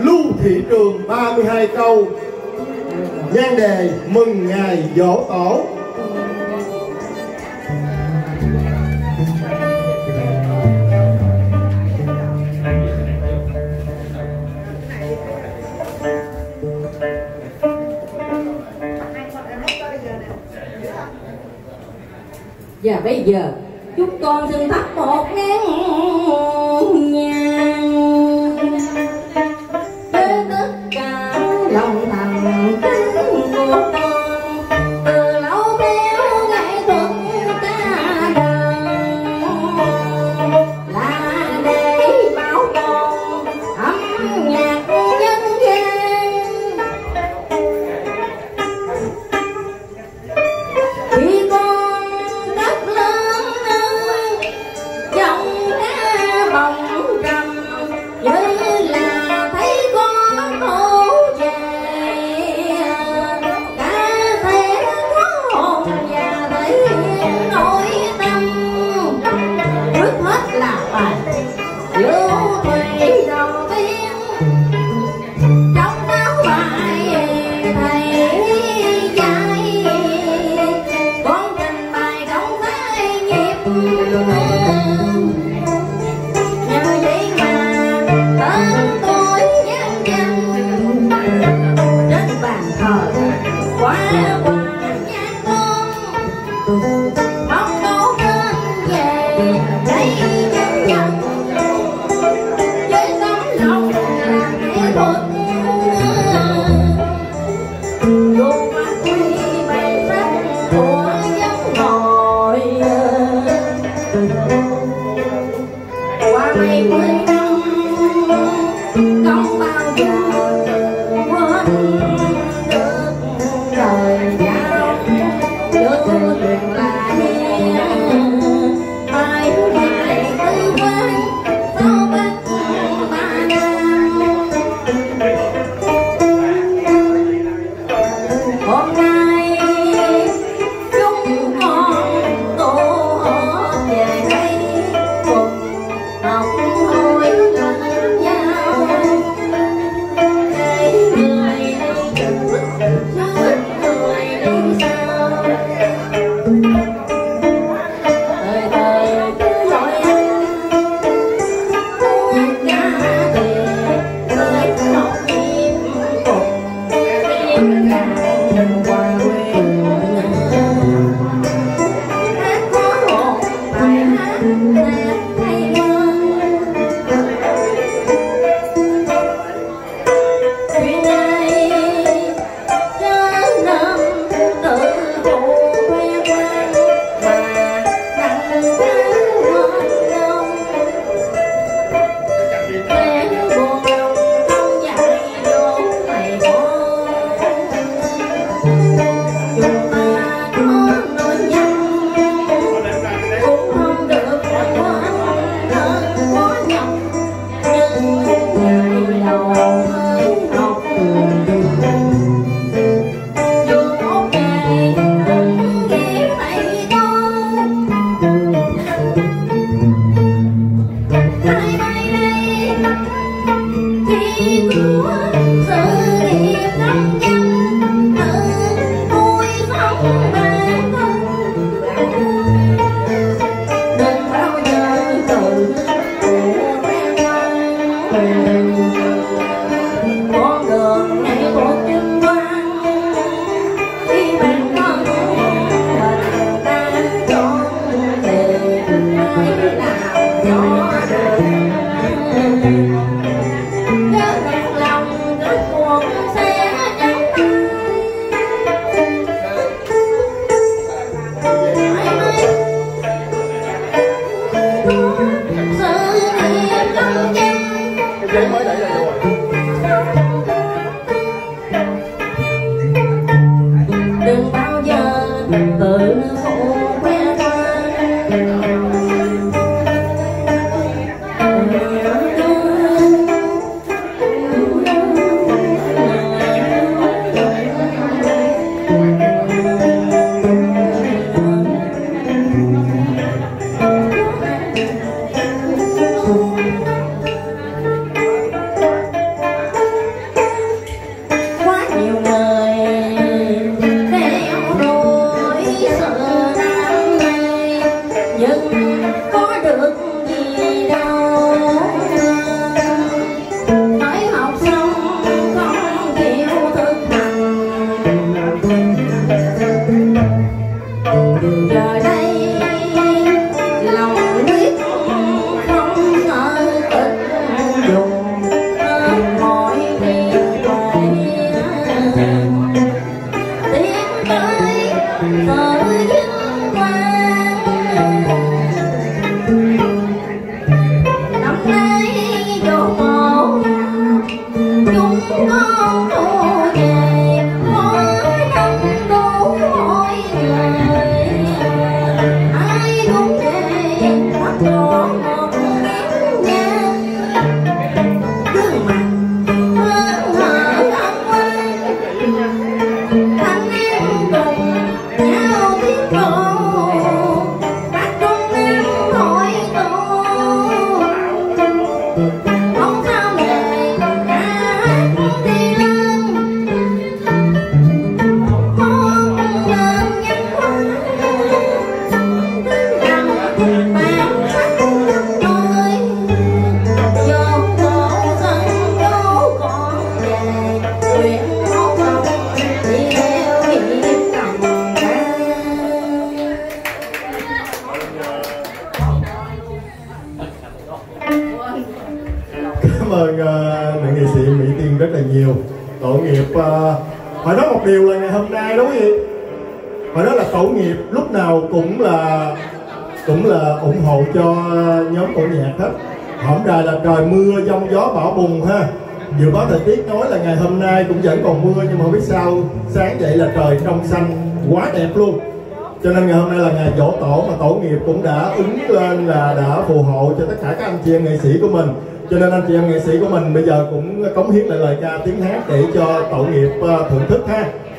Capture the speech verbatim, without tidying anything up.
Lưu Thị Trường ba mươi hai câu. Nhan đề Mừng Ngày Giỗ Tổ. Và bây giờ chúng con xin thắp một nén nhang để tất cả lòng thành kính của con, từ lâu theo nghệ thuật ca đàn là để bảo tồn âm nhạc nhân gian. Khi con đất lớn giọng ca bồng trầm như là thấy có thổ về ca thể có hồn và thể hiện nội tâm. Trước hết là bài Lưu Thủy đầu tiên, trong đó bài thầy dạy con trình bày công thái nghiệp. Nhờ vậy mà tên tôi vang danh trên bàn thờ quá qua nhạc con, mong tốt lên về đây nhân dân với tấm lòng làm nghệ thuật. Dù phát huy bản sắc của dân hội qua mấy mươi năm không bao giờ quên được lời giao lưu truyền lại mãi mãi tư vấn sau bắc ba năm. Hôm nay chúng con tụ họp về đây cùng học hỏi lẫn nhau để người đi trước giúp người đi sau. Đời đời cứ nói tất cả thì người học nhiệm cùng tiếng càng qua quyền. Hát có một bài hát đẹp hay hơn. Chuyện này chớ nên tự phụ khoe khoang mà đặng cái mất lòng. Kẻ buồn lòng không dạy dỗ mày con. Chúng ta có nói nhầm cũng không được quên hơn có nhọc, nhưng ngày đầu mới học dù một ngày cũng ghé tay con. Hai mai đây khi của sự nghiệp năm trăm tự vui sống bản thân, đừng bao giờ tự phụ quen thân. Con đường nghệ thuật vinh quang khi bản thân mình đang chọn thì ai làm cho được. Nhớ đặt lòng kết cuộc sẽ trắng tay. Mãi mãi sự nghiệp công danh mới đẩy ra rồi. đừng bao giờ tự phụ khoe khoang. nữ nghệ sĩ Mỹ Tiên rất là nhiều. Tổ nghiệp uh, phải nói một điều là ngày hôm nay đúng không vậy? Phải nói là tổ nghiệp lúc nào cũng là cũng là ủng hộ cho nhóm cổ nhạc hết. Hổng đài là trời mưa giông gió bão bùng ha. Dự báo thời tiết nói là ngày hôm nay cũng vẫn còn mưa, nhưng mà không biết sao sáng dậy là trời trong xanh quá đẹp luôn. Cho nên ngày hôm nay là ngày giỗ tổ mà tổ nghiệp cũng đã ứng lên là đã phù hộ cho tất cả các anh chị em nghệ sĩ của mình. Cho nên anh chị em nghệ sĩ của mình bây giờ cũng cống hiến lại lời ca tiếng hát để cho tổ nghiệp thưởng thức ha.